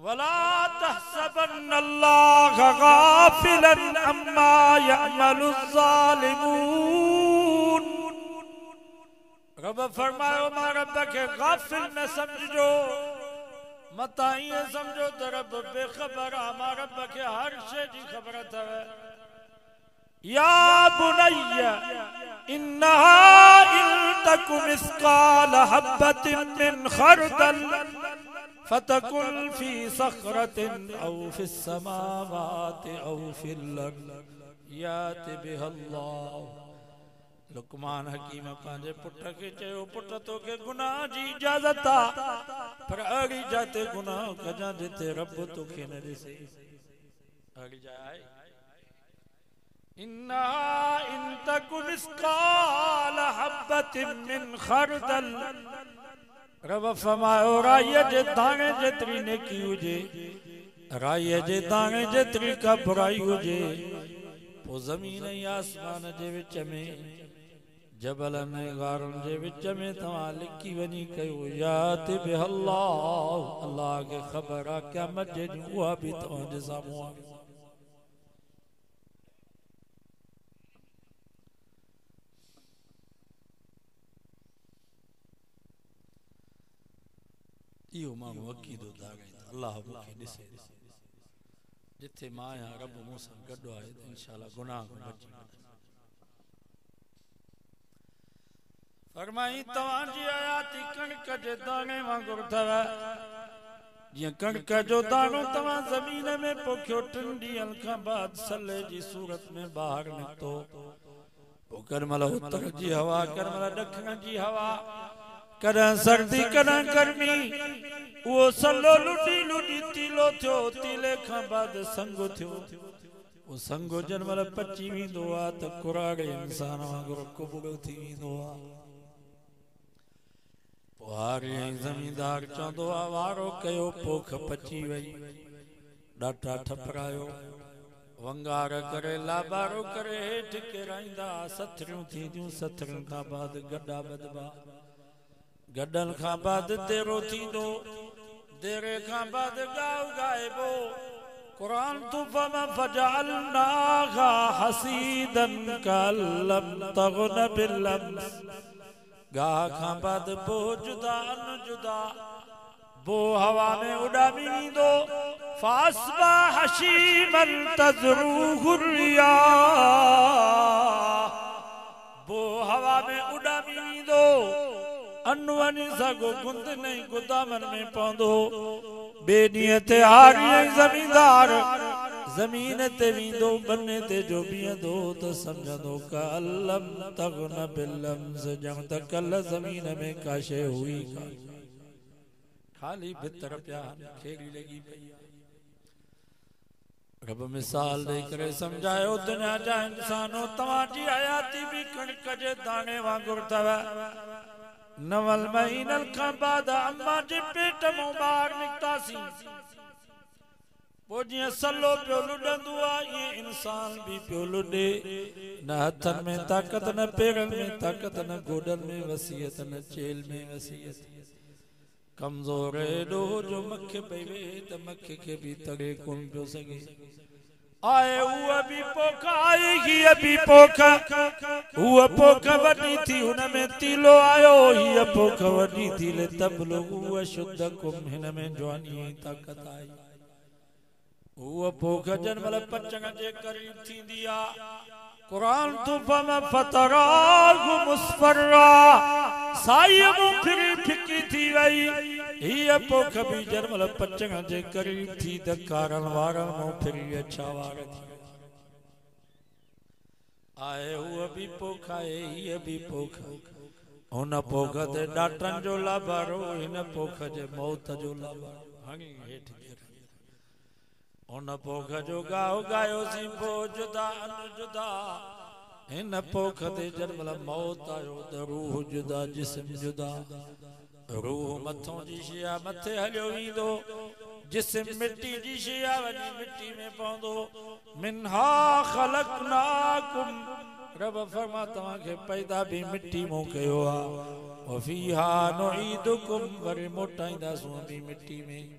वला तहसबन्नल्लाह गाफिलन अम्मा यअमलुज़्ज़ालिमून। रब फरमायो मां रब के गाफिल न समझो, मता ये समझो तो रब बेखबर मां रब के हर शे जी खबर है। या बुनय्य इन्नहा इन तकु मिस्काल हब्बतिन मिन खरदल फतकुन फी सखरतिन औ फिस समावाति औ फिल अर्द याति बिहल्लाह। लुकमान हकीम पंहिंजे पुट खे चयो, पुट तोखे गुनाह जी इजाज़त आ, पर अहिड़ी जाते गुनाह कजां जिते रब तोखे न ॾिसे। अहिड़ी जाइ आहे। इन्ना इन तकु मिस्काल हब्बतिन मिन खरदल। रब फरमायो राईअ जे दाणे जेतिरी नेकी हुजे, राईअ जे दाणे जेतिरी का बुराई हुजे, पोइ ज़मीन ऐं आसमान जे विच में, जबलनि ऐं गारनि जे विच में तव्हां लिकी वञी कयो याति बिहल्लाह। अल्लाह खे ख़बर आहे क़यामत जे ॾींहुं उहा बि तव्हांजे साम्हूं आहे। इहो माण्हू अक़ीदो दाॻाईंदो, अल्लाह मूंखे ॾिसे, जिथे मां आहियां रब मूं सां गॾु आहे, इंशाअल्लाह गुनाह खां बची। फरमाई तव्हांजी आयाती कणिक जे दाणे वांगुरु अथव। जीअं कणिक जो दाणो तव्हां ज़मीन में पोखियो, 3 ॾींहंनि खां बाद सले जी सूरत में ॿाहिरि निकितो, पोइ करमल उत्तर जी हवा, करमल ॾखण जी हवा, कॾहिं सर्दी कॾहिं गर्मी, उहो सलो लुॾी लुॾी तीलो थियो, तीले खां बाद संग थियो। उहो संग जन महिल पची वेंदो आहे त कुराड़े इंसान वांगुरु कुबड़ो थी वेंदो आहे। पोइ हारी ऐं ज़मींदार चवंदो आहे वारो कयो, पोख पची वई, ॾाटा ठपरायो, वंगार करे लाबारो करे हेठि किराईंदा, सथरियूं थींदियूं, सथरियुनि खां बाद गॾा ॿधबा, गॾनि खां बाद देरो थींदो, देरे खां बाद ॻाओ ॻाइबो। क़ुरान तू फजअलनाहा हसीदन कल्लम तग़न बिलम्स। गाह खां बाद बो जुदा अन जुदा, बो हवा में उॾामी वेंदो, फासबा हशीमन तज़रूहु रियाह। बो हवा में उॾामी वेंदो, अनु वञी सघो गुंद नहीं गुदामन में पवंदो। ॿिए ॾींहं ते हारी ऐं ज़मींदार ज़मीन ते वेंदो, बने ते जो बीहंदो त सम्झंदो कल्लम तग़न बिलम्स, ॼण त कल्ह ज़मीन में का शइ हुई कान, खाली भितर पिया खेड़ी लॻी पई आहे। रब मिसाल ॾेई करे सम्झायो, दुनिया जा इंसानो तव्हांजी हयाती बि कणिक जे दाणे वांगुरु अथव। 9 महीननि खां बाद अम्मा जे पेट मां ॿाहिरि निकितासीं, पोइ जीअं सलो पियो लुॾंदो आहे, ईअं इंसान बि पियो लुॾे। न हथनि में ताक़त, न पेरनि में ताक़त, न गोॾनि में वसियत, न चेल में वसियत। कमज़ोर एॾो जो मखे पई वेहे त मखे खे बि तड़े कोन पियो सघे। आए उहा बि पोख आई, हीअ बि पोख, उहा पोख वॾी थी, हुन में तीलो आयो, हीअ पोख वॾी थी, लितबलुगू शुद्धकुम, हिन में जवानी ऐं ताक़त आई। उहा पोख जन महिल पचण जे क़रीब थींदी आहे, क़ुरान तू फतराहु मुस्फर्रा, साईअ मूं फिरी फिकी थी वई। हीअ पोख बि जन महिल पचण जे क़रीब थी त कारनि वारनि मूं फिरी अछा वार थी आहे। उहा बि पोख आहे, हीअ बि पोख, हुन पोख ते ॾाटनि जो लाभारो, हिन पोख जे मौत जो लाभारो। हाणे हेठि हुन पोख जो ॻाओ ॻायोसीं, बो जुदा अन जुदा, हिन पोख ते जन महिल मौत आयो त रूह जुदा जिस्म जुदा। रूह मथों जी शया मथे हलियो वेंदो, जिस्म मिट्टी जी शया वञी मिट्टी में पवंदो। मिन्हा ख़लक़नाकुम, रब फरमा तव्हांखे पैदा भी मिट्टी मां कयो आहे। वफ़ीहा नुईदुकुम, वरी मोटाईंदासूं भी मिट्टी में।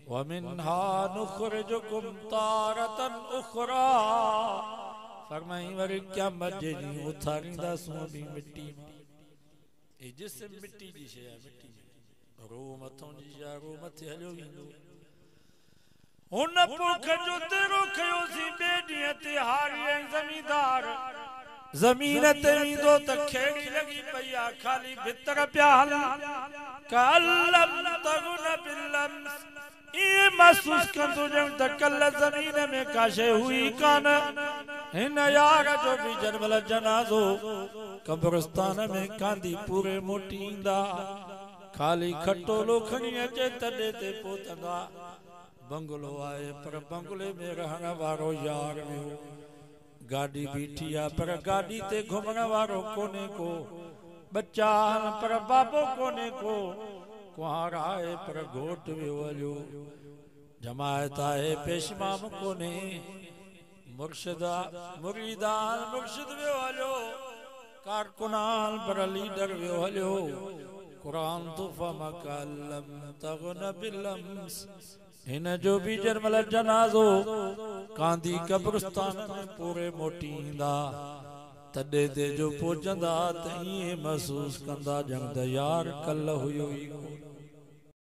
वमिन्हा नुखरिजुकुम तारतन उखरा फरमाई वरी क़यामत जे ॾींहुं उथारींदासूं भी मिट्टी में ए जिस्म मिट्टी जी शइ आहे मिट्टी में रूह मथों जी जा रूह मथे हलियो वेंदो हुन पुख जो तेरो खयोसी ॿिए ॾींहं ते हारी ऐं ज़मींदार ज़मीन ते ईंदो त खेड़ी लॻी पई आहे ख़ाली भितर पिया हलनि कल्लम तगुन बिलम्स ये महसूस कंदो ॼण त कल्ह ज़मीन में का शइ हुई कान हिन यार जो भी जन्मल जनाज़ो कब्रिस्तान में कांदी पूरे मोटी ईंदा खाली खटोलो खणी अचे तॾहिं ते पहुचंदा बंगलो आए पर बंगले में रहण वारो यार वियो गाड़ी बीठी आहे पर गाड़ी ते घुमण वारो कोने को बच्चा पर बाबो कोने को कुंवार आहे पर घोट वियो हलियो जमायत आहे पेशमाम कोने मुर्शिदा मुरीदान मुर्शिद वियो हलियो कारकुनान पर लीडर वियो हलियो कुरान तो फमकल्लम तगन बिलम्स हिन जो भी जन्मल जनाज़ो कांदी कब्रिस्तान में पूरे मोटी ईंदा तॾहिं ते जो पहुचंदा त ईअं महसूस कंदा ॼण त यार कल्ह हुयो ई कोन